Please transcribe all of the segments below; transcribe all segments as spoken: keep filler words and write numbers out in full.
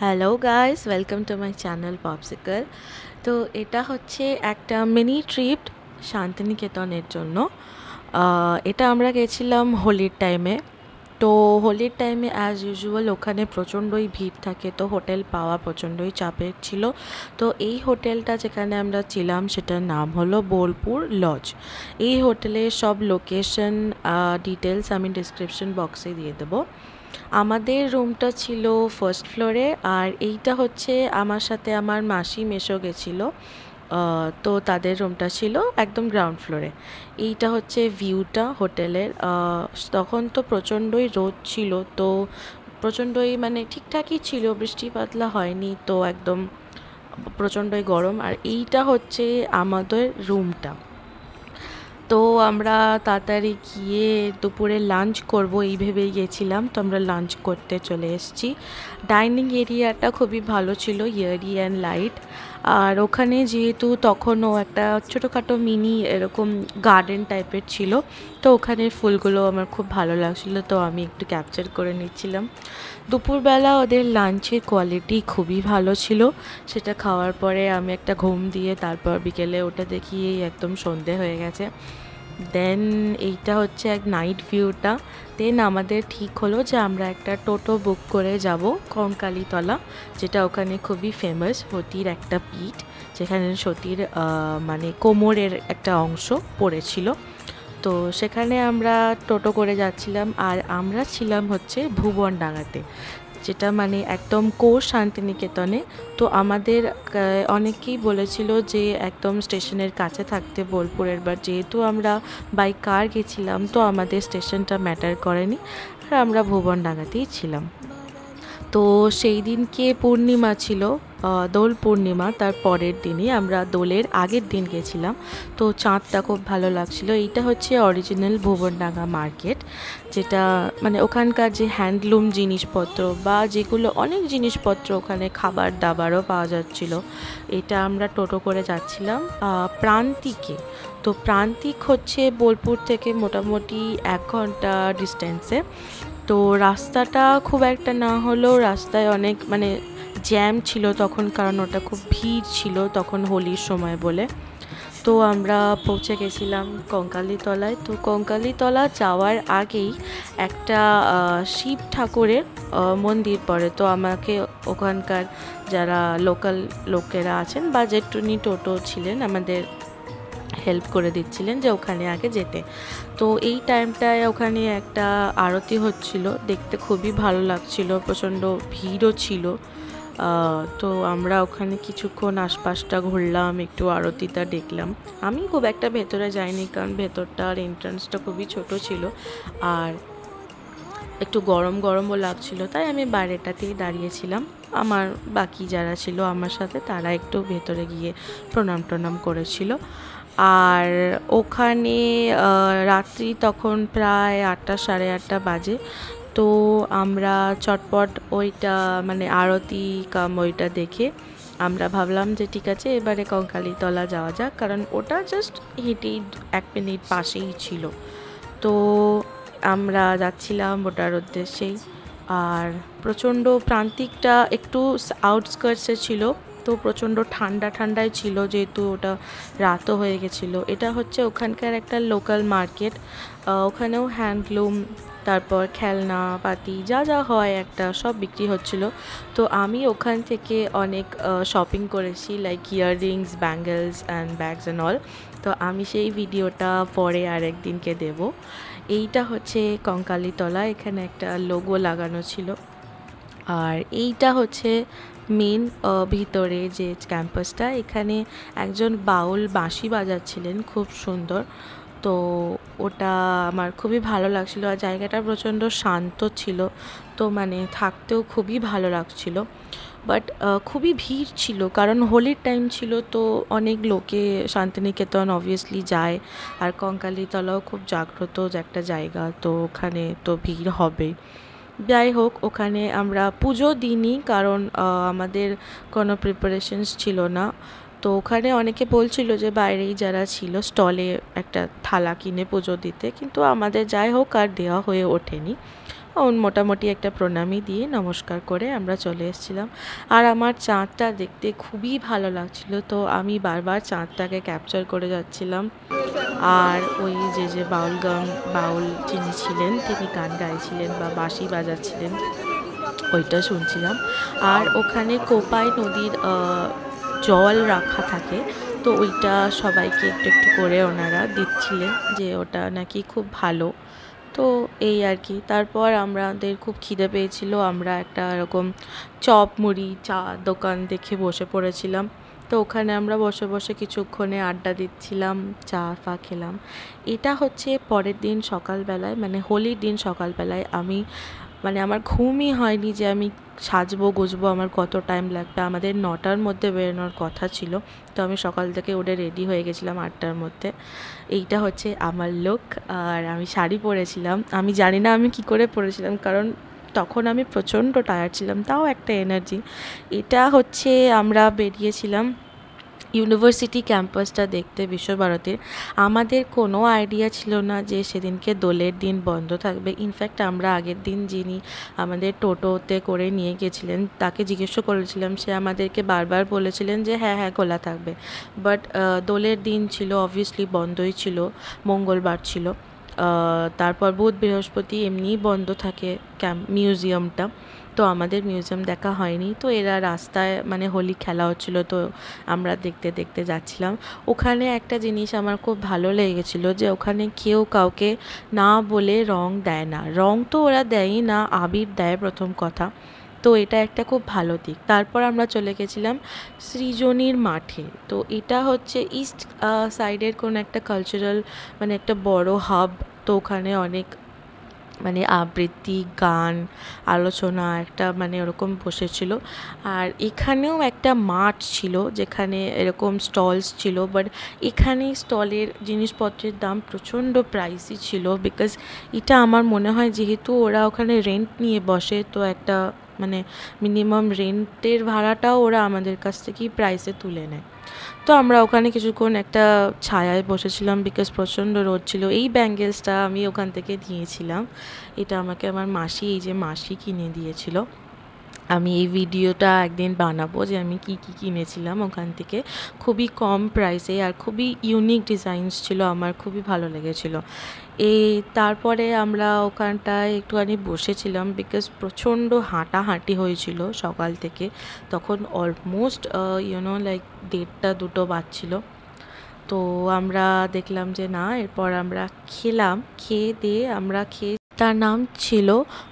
Hello guys, welcome to my channel popsicle. তো এটা হচ্ছে একটা মিনি ট্রিপ শান্তিনিকেতনের জন্য। আহ, এটা আমরা গেছিলাম হোলির টাইমে। তো হোলির টাইমে অ্যাজ ইউজুয়াল ওখানে প্রচণ্ডই ভিড় থাকে, তো হোটেল পাওয়া প্রচণ্ডই চাপের ছিল। তো এই হোটেলটা যেখানে আমরা ছিলাম সেটার নাম হলো বোলপুর লজ। এই হোটেলের সব লোকেশন ডিটেলস আমি ডিসক্রিপশন বক্সে দিয়ে দেবো। আমাদের রুমটা ছিল ফার্স্ট ফ্লোরে, আর এইটা হচ্ছে আমার সাথে আমার মাসি মেসো গেছিলো। আহ, তো তাদের রুমটা ছিল একদম গ্রাউন্ড ফ্লোরে। এইটা হচ্ছে ভিউটা হোটেলের। আহ, তখন তো প্রচণ্ডই রোদ ছিল, তো প্রচণ্ডই মানে ঠিকঠাকই ছিল, বৃষ্টি পাতলা হয়নি, তো একদম প্রচণ্ডই গরম। আর এইটা হচ্ছে আমাদের রুমটা। তো আমরা তাড়াতাড়ি গিয়ে দুপুরে লাঞ্চ করব এই ভেবেই গেছিলাম, তো আমরা লাঞ্চ করতে চলে এসেছি। ডাইনিং এরিয়াটা খুবই ভালো ছিল, ইয়ারি অ্যান্ড লাইট। আর ওখানে যেহেতু তখনও একটা ছোটোখাটো মিনি এরকম গার্ডেন টাইপের ছিল, তো ওখানে ফুলগুলো আমার খুব ভালো লাগছিল, তো আমি একটু ক্যাপচার করে নিচ্ছিলাম। দুপুরবেলা ওদের লাঞ্চের কোয়ালিটি খুবই ভালো ছিল। সেটা খাওয়ার পরে আমি একটা ঘুম দিয়ে তারপর বিকেলে ওটা দেখি একদম সন্ধে হয়ে গেছে। দেন এইটা হচ্ছে এক নাইট ভিউটা। দেন আমাদের ঠিক হলো যে আমরা একটা টোটো বুক করে যাব কঙ্কালীতলা, যেটা ওখানে খুবই ফেমাস, সতীর একটা পিঠ, যেখানে সতীর মানে কোমরের একটা অংশ পড়েছিল। তো সেখানে আমরা টোটো করে যাচ্ছিলাম, আর আমরা ছিলাম হচ্ছে ভুবনডাঙ্গাতে, যেটা মানে একদম কোর শান্তিনিকেতনে। তো আমাদের অনেকেই বলেছিল যে একদম স্টেশনের কাছে থাকতে বোলপুরের, বাট যেহেতু আমরা বাই কার গেছিলাম তো আমাদের স্টেশনটা ম্যাটার করেনি, আর আমরা ভুবনডাঙ্গাতেই ছিলাম। তো সেই দিনকে পূর্ণিমা ছিল, দোল পূর্ণিমা, তার পরের দিনই আমরা দোলের আগের দিন গেছিলাম। তো চাঁদটা খুব ভালো লাগছিলো। এইটা হচ্ছে অরিজিনাল ভুবনডাঙ্গা মার্কেট, যেটা মানে ওখানকার যে হ্যান্ডলুম জিনিসপত্র বা যেগুলো অনেক জিনিসপত্র, ওখানে খাবার দাবারও পাওয়া যাচ্ছিলো। এটা আমরা টোটো করে যাচ্ছিলাম প্রান্তিকে। তো প্রান্তিক হচ্ছে বোলপুর থেকে মোটামুটি এক ঘন্টা ডিস্টেন্সে। তো রাস্তাটা খুব একটা না হলেও রাস্তায় অনেক মানে জ্যাম ছিল তখন, কারণ ওটা খুব ভিড় ছিল তখন হোলির সময় বলে। তো আমরা পৌঁছে গেছিলাম কঙ্কালীতলায়। তো কঙ্কালীতলা যাওয়ার আগেই একটা শিব ঠাকুরের মন্দির পড়ে। তো আমাকে ওখানকার যারা লোকাল লোকেরা আছেন বা যেটুনি টোটো ছিলেন আমাদের হেল্প করে দিচ্ছিলেন যে ওখানে আগে যেতে। তো এই টাইমটায় ওখানে একটা আরতি হচ্ছিল, দেখতে খুবই ভালো লাগছিল, প্রচণ্ড ভিড়ও ছিল। তো আমরা ওখানে কিছুক্ষণ আশপাশটা ঘুরলাম, একটু আরতিটা দেখলাম। আমি খুব একটা ভেতরে যাইনি, কারণ ভেতরটার এন্ট্রান্সটা খুবই ছোট ছিল আর একটু গরম গরমও লাগছিল, তাই আমি বাইরেটাতেই দাঁড়িয়েছিলাম। আমার বাকি যারা ছিল আমার সাথে তারা একটু ভেতরে গিয়ে প্রণাম টনাম করেছিল। আর ওখানে রাত্রি তখন প্রায় আটটা সাড়ে আটটা বাজে। তো আমরা চটপট ওইটা মানে আরতি কাম ওইটা দেখে আমরা ভাবলাম যে ঠিক আছে এবারে কঙ্কালীতলা যাওয়া যাক, কারণ ওটা জাস্ট হেঁটেই এক মিনিট পাশেই ছিল। তো আমরা যাচ্ছিলাম ওটার উদ্দেশ্যেই। আর প্রচণ্ড প্রান্তিকটা একটু আউটস্কার্টসে ছিল, তো প্রচণ্ড ঠান্ডা ঠান্ডায় ছিল, যেহেতু ওটা রাতও হয়ে গেছিলো। এটা হচ্ছে ওখানকার একটা লোকাল মার্কেট। ওখানেও হ্যান্ডলুম, তারপর খেলনা পাতি যা যা হয় একটা সব বিক্রি হচ্ছিল। তো আমি ওখান থেকে অনেক শপিং করেছি, like earrings, bangles and bags and all. তো আমি সেই ভিডিওটা পরে আর একদিনকে দেবো। এইটা হচ্ছে কঙ্কালীতলা, এখানে একটা লোগো লাগানো ছিল। আর এইটা হচ্ছে মেন ভিতরে যে ক্যাম্পাসটা, এখানে একজন বাউল বাঁশি বাজাচ্ছিলেন খুব সুন্দর। তো ওটা আমার খুবই ভালো লাগছিলো, আর জায়গাটা প্রচণ্ড শান্ত ছিল, তো মানে থাকতেও খুবই ভালো লাগছিল। বাট খুবই ভিড় ছিল, কারণ হোলির টাইম ছিল, তো অনেক লোকে শান্তিনিকেতন অবভিয়াসলি যায়। আর কঙ্কালীতলাও খুব জাগ্রত একটা জায়গা, তো ওখানে তো ভিড় হবে। যাই হোক, ওখানে আমরা পুজো দিইনি, কারণ আমাদের কোনো প্রিপারেশনস ছিল না। তো ওখানে অনেকে বলছিল যে বাইরেই যারা ছিল স্টলে একটা থালা কিনে পুজো দিতে, কিন্তু আমাদের যাই হোক আর দেওয়া হয়ে ওঠেনি। মোটামুটি একটা প্রণামী দিয়ে নমস্কার করে আমরা চলে এসেছিলাম। আর আমার চাঁদটা দেখতে খুবই ভালো লাগছিল, তো আমি বারবার চাঁদটাকে ক্যাপচার করে যাচ্ছিলাম। আর ওই যে যে বাউল গান বাউল যিনি ছিলেন তিনি গান গাইছিলেন বা বাঁশি বাজাচ্ছিলেন, ওইটা শুনছিলাম। আর ওখানে কোপাই নদীর জল রাখা থাকে, তো ওইটা সবাইকে একটু একটু করে ওনারা দিচ্ছিলেন, যে ওটা নাকি খুব ভালো। তো এই আর কি। তারপর আমাদের খুব খিদে পেয়েছিল, আমরা একটা এরকম চপ মুড়ি চা দোকান দেখে বসে পড়েছিলাম। তো ওখানে আমরা বসে বসে কিছুক্ষণে আড্ডা দিচ্ছিলাম, চা ফা খেলাম। এটা হচ্ছে পরের দিন সকালবেলায়, মানে হোলির দিন সকালবেলায় আমি, মানে আমার ঘুমই হয়নি যে আমি সাজবো গুজবো আমার কত টাইম লাগবে। আমাদের নটার মধ্যে বেরোনোর কথা ছিল, তো আমি সকাল থেকে উঠে রেডি হয়ে গেছিলাম আটটার মধ্যে। এইটা হচ্ছে আমার লুক। আর আমি শাড়ি পরেছিলাম, আমি জানি না আমি কি করে পরেছিলাম, কারণ তখন আমি প্রচণ্ড টায়ার্ড ছিলাম, তাও একটা এনার্জি। এটা হচ্ছে আমরা বেরিয়েছিলাম ইউনিভার্সিটি ক্যাম্পাসটা দেখতে, বিশ্বভারতীর। আমাদের কোনো আইডিয়া ছিল না যে সেদিনকে দোলের দিন বন্ধ থাকবে। ইনফ্যাক্ট আমরা আগের দিন যিনি আমাদের টোটোতে করে নিয়ে গেছিলেন তাকে জিজ্ঞেসও করেছিলাম, সে আমাদেরকে বারবার বলেছিলেন যে হ্যাঁ হ্যাঁ খোলা থাকবে। বাট দোলের দিন ছিল, অবভিয়াসলি বন্ধই ছিল, মঙ্গলবার ছিল। তারপর বুধ বৃহস্পতি এমনিই বন্ধ থাকে ক্যাম্প মিউজিয়ামটা, তো আমাদের মিউজিয়াম দেখা হয়নি। তো এরা রাস্তায় মানে হোলি খেলা হচ্ছিলো, তো আমরা দেখতে দেখতে যাচ্ছিলাম। ওখানে একটা জিনিস আমার খুব ভালো লেগেছিলো, যে ওখানে কেউ কাউকে না বলে রং দেয় না। রং তো ওরা দেয়ই না, আবির দেয় প্রথম কথা, তো এটা একটা খুব ভালো দিক। তারপর আমরা চলে গেছিলাম সৃজনীর মাঠে। তো এটা হচ্ছে ইস্ট সাইডের কোনো একটা কালচারাল, মানে একটা বড় হাব। তো ওখানে অনেক মানে আবৃত্তি, গান, আলোচনা একটা মানে ওরকম বসেছিল। আর এখানেও একটা মাঠ ছিল যেখানে এরকম স্টলস ছিল, বাট এখানে স্টলের জিনিসপত্রের দাম প্রচণ্ড প্রাইসই ছিল, বিকজ এটা আমার মনে হয় যেহেতু ওরা ওখানে রেন্ট নিয়ে বসে, তো একটা মানে মিনিমাম রেন্টের ভাড়াটাও ওরা আমাদের কাছ থেকেই প্রাইসে তুলে নেয়। তো আমরা ওখানে কিছুক্ষণ একটা ছায়ায় বসেছিলাম, বিকজ প্রচণ্ড রোদ ছিল। এই ব্যাঙ্গেলসটা আমি ওখান থেকে নিয়েছিলাম, এটা আমাকে আমার মাসি, এই যে মাসি কিনে দিয়েছিল। আমি এই ভিডিওটা একদিন বানাবো যে আমি কি কি কিনেছিলাম ওখান থেকে, খুবই কম প্রাইসে আর খুবই ইউনিক ডিজাইনস ছিল, আমার খুবই ভালো লেগেছিল। এই তারপরে আমরা ওখানটায় একটুখানি বসেছিলাম, বিকজ প্রচণ্ড হাঁটাহাঁটি হয়েছিল সকাল থেকে। তখন অলমোস্ট ইউনো লাইক দেড়টা দুটো বাজছিল। তো আমরা দেখলাম যে না, এরপর আমরা খেলাম, খেয়ে দিয়ে আমরা খেয়ে, তার নাম ছিল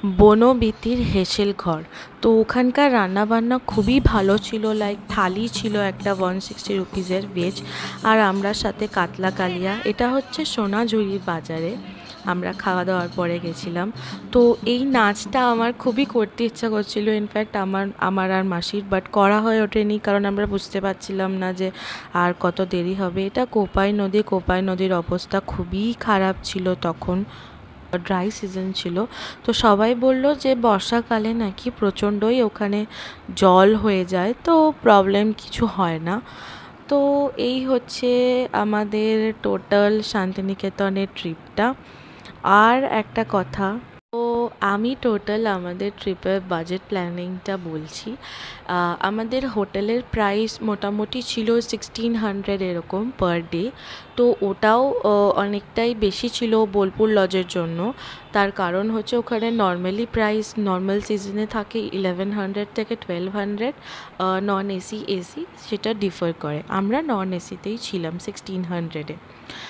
বনবিতির হেঁসেল ঘর। তো ওখানকার রান্নাবান্না খুবই ভালো ছিল, লাইক থালি ছিল একটা ওয়ান সিক্সটি রুপিজের ভেজ, আর আমরা সাথে কাতলা কালিয়া। এটা হচ্ছে সোনাঝুরির বাজারে, আমরা খাওয়া দাওয়ার পরে গেছিলাম। তো এই নাচটা আমার খুবই করতে ইচ্ছা করছিল, ইনফ্যাক্ট আমার আমার আর মাসির, বাট করা হয়ে ওঠেনি, কারণ আমরা বুঝতে পারছিলাম না যে আর কত দেরি হবে। এটা কোপাই নদী, কোপাই নদীর অবস্থা খুবই খারাপ ছিল তখন, ড্রাই সিজন ছিল। তো সবাই বলল যে বর্ষাকালে নাকি প্রচণ্ডই ওখানে জল হয়ে যায়, তো প্রবলেম কিছু হয় না। তো এই হচ্ছে আমাদের টোটাল শান্তিনিকেতনের ট্রিপটা। আর একটা কথা, তো আমি টোটাল আমাদের ট্রিপের বাজেট প্ল্যানিংটা বলছি। আমাদের হোটেলের প্রাইস মোটামুটি ছিল সিক্সটিন হান্ড্রেড এরকম পার ডে। তো ওটাও অনেকটাই বেশি ছিল বোলপুর লজের জন্য। তার কারণ হচ্ছে ওখানে নর্মালি প্রাইস নর্মাল সিজনে থাকে ইলেভেন হান্ড্রেড থেকে twelve hundred, non AC AC সেটা ডিফার করে। আমরা নন এসিতেই ছিলাম সিক্সটিন হান্ড্রেডে।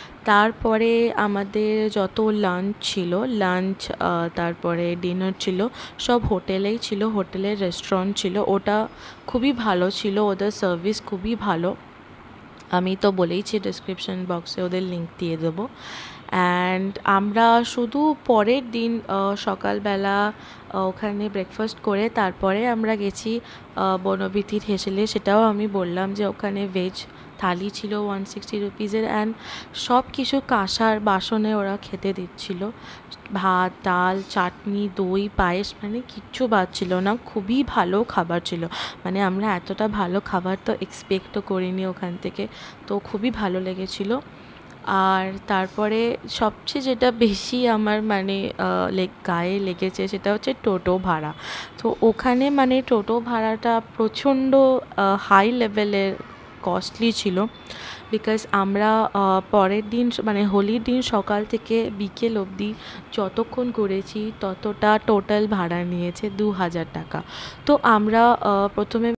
তারপরে আমাদের যত লাঞ্চ ছিল, লাঞ্চ তারপরে ডিনার ছিল, সব হোটেলেই ছিল, হোটেলের রেস্টুরেন্ট ছিল, ওটা খুবই ভালো ছিল, ওদের সার্ভিস খুবই ভালো। আমি তো বলেইছি ডেসক্রিপশন বক্সে ওদের লিঙ্ক দিয়ে দেবো। অ্যান্ড আমরা শুধু পরের দিন সকালবেলা ওখানে ব্রেকফাস্ট করে তারপরে আমরা গেছি বনবিথির হেঁসেলে। সেটাও আমি বললাম যে ওখানে ভেজ থালি ছিল ওয়ান সিক্সটি রুপিজের, অ্যান্ড সব কিছু কাঁসার বাসনে ওরা খেতে দিচ্ছিল, ভাত, ডাল, চাটনি, দই, পায়েস, মানে কিচ্ছু বাদ ছিল না। খুবই ভালো খাবার ছিল, মানে আমরা এতটা ভালো খাবার তো এক্সপেক্টও করিনি ওখান থেকে, তো খুবই ভালো লেগেছিলো। আর তারপরে সবচেয়ে যেটা বেশি আমার মানে গায়ে লেগেছে সেটা হচ্ছে টোটো ভাড়া। তো ওখানে মানে টোটো ভাড়াটা প্রচণ্ড হাই লেভেলের কস্টলি ছিল, বিকজ আমরা পরের দিন মানে হোলির দিন সকাল থেকে বিকেল অবধি যতক্ষণ ঘুরেছি ততটা টোটাল ভাড়া নিয়েছে দু হাজার টাকা। তো আমরা প্রথমে